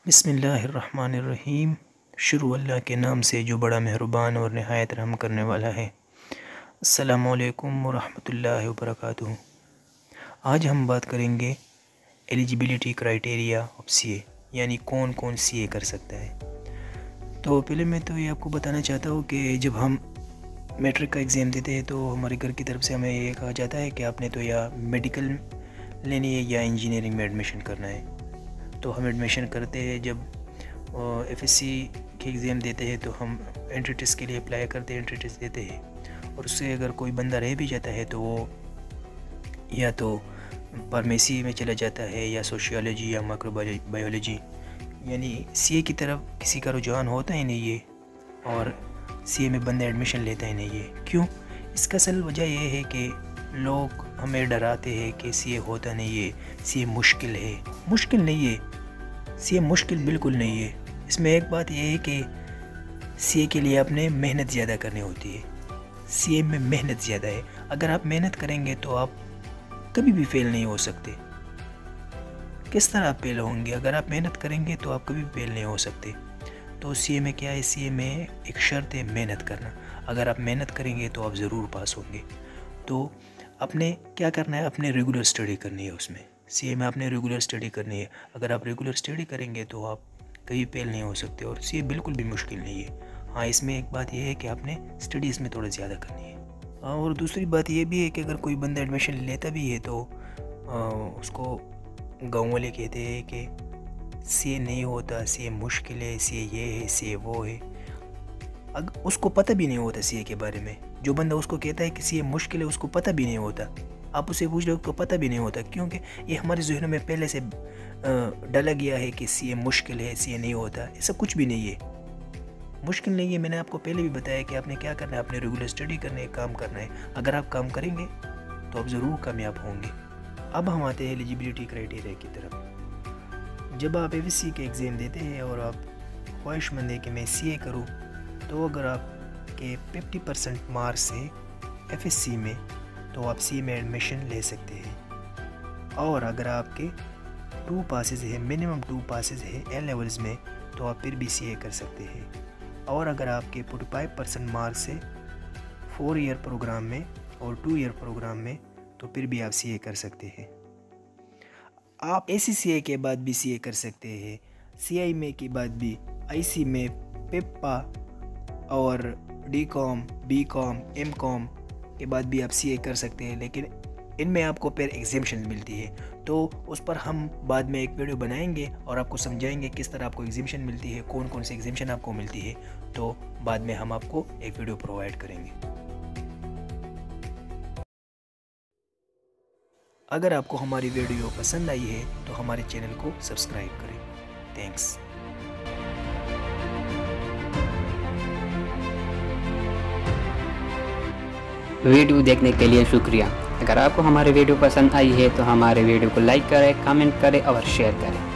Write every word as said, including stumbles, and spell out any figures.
बिस्मिल्लाहिर्रहमानिर्रहीम। शुरू अल्लाह के नाम से जो बड़ा मेहरबान और नहायत रहम करने वाला है। अस्सलामु अलैकुम वरहमतुल्लाहि वबरकातुहू। आज हम बात करेंगे एलिजिबिलिटी क्राइटेरिया ऑफ सीए, यानी कौन कौन सीए कर सकता है। तो पहले मैं तो ये आपको बताना चाहता हूँ कि जब हम मैट्रिक का एग्ज़ाम देते हैं तो हमारे घर की तरफ से हमें ये कहा जाता है कि आपने तो या मेडिकल लेनी है या इंजीनियरिंग में एडमिशन करना है। तो हम एडमिशन करते हैं, जब एफएससी के एग्ज़ाम देते हैं तो हम एंट्री टेस्ट के लिए अप्लाई करते हैं, एंट्री टेस्ट देते हैं और उससे अगर कोई बंदा रह भी जाता है तो वो या तो फार्मेसी में चला जाता है या सोशियोलॉजी या माइक्रोबायोलॉजी, यानी सीए की तरफ किसी का रुझान होता ही नहीं है और सीए में बंदा एडमिशन लेता ही नहीं है। क्यों? इसका असल वजह यह है कि लोग हमें डराते हैं कि सीए होता नहीं है, सीए मुश्किल है। मुश्किल नहीं है, सीए मुश्किल बिल्कुल नहीं है। इसमें एक बात यह है कि सीए के लिए आपने मेहनत ज़्यादा करनी होती है। सीए में मेहनत ज़्यादा है। अगर आप मेहनत करेंगे तो आप कभी भी फेल नहीं हो सकते। किस तरह आप फेल होंगे? अगर आप मेहनत करेंगे तो आप कभी भी फेल नहीं हो सकते। तो सीए में क्या है? सीए में एक शर्त है मेहनत करना। अगर आप मेहनत करेंगे तो आप ज़रूर पास होंगे। तो आपने क्या करना है? अपने रेगुलर स्टडी करनी है। उसमें सीए में आपने रेगुलर स्टडी करनी है। अगर आप रेगुलर स्टडी करेंगे तो आप कहीं फेल नहीं हो सकते और सीए बिल्कुल भी मुश्किल नहीं है। हाँ, इसमें एक बात यह है कि आपने स्टडी इसमें थोड़ा ज़्यादा करनी है। हाँ, और दूसरी बात यह भी है कि अगर कोई बंदा एडमिशन लेता भी है तो आ, उसको गाँव वाले कहते हैं कि सीए नहीं होता, सीए मुश्किल है, सीए ये है, सीए वो है। अगर उसको पता भी नहीं होता सीए के बारे में, जो बंदा उसको कहता है कि सीए मुश्किल है उसको पता भी नहीं होता। आप उसे पूछ लो तो पता भी नहीं होता, क्योंकि ये हमारे ज़हनों में पहले से डाला गया है कि सीए मुश्किल है, सीए नहीं होता। ऐसा कुछ भी नहीं है, मुश्किल नहीं है। मैंने आपको पहले भी बताया कि आपने क्या करना है, आपने रेगुलर स्टडी करना है, काम करना है। अगर आप काम करेंगे तो आप ज़रूर कामयाब होंगे। अब हम आते हैं एलिजिबिलिटी क्राइटेरिया की तरफ। जब आप एफएससी के एग्ज़ाम देते हैं और आप ख्वाहिशमंद है कि मैं सीए करूँ, तो अगर आपके पचास परसेंट मार्क्स से एफएससी में तो आप सीए में एडमिशन ले सकते हैं। और अगर आपके टू पासेस है, मिनिमम टू पासेस है ए लेवल्स में, तो आप फिर भी सीए कर सकते हैं। और अगर आपके पैंतालीस परसेंट मार्क्स है फोर ईयर प्रोग्राम में और टू ईयर प्रोग्राम में, तो फिर भी आप सीए कर सकते हैं। आप एसीसीए के बाद भी सीए कर सकते हैं, सीआई में के बाद भी, आईसी में, पेप्पा और D com, B com, M com के बाद भी आप सीए कर सकते हैं। लेकिन इनमें आपको फिर एग्जेम्पशन मिलती है, तो उस पर हम बाद में एक वीडियो बनाएंगे और आपको समझाएंगे किस तरह आपको एग्जेम्पशन मिलती है, कौन कौन सी एग्जेम्पशन आपको मिलती है। तो बाद में हम आपको एक वीडियो प्रोवाइड करेंगे। अगर आपको हमारी वीडियो पसंद आई है तो हमारे चैनल को सब्सक्राइब करें। थैंक्स। वीडियो देखने के लिए शुक्रिया। अगर आपको हमारी वीडियो पसंद आई है तो हमारे वीडियो को लाइक करें, कमेंट करें और शेयर करें।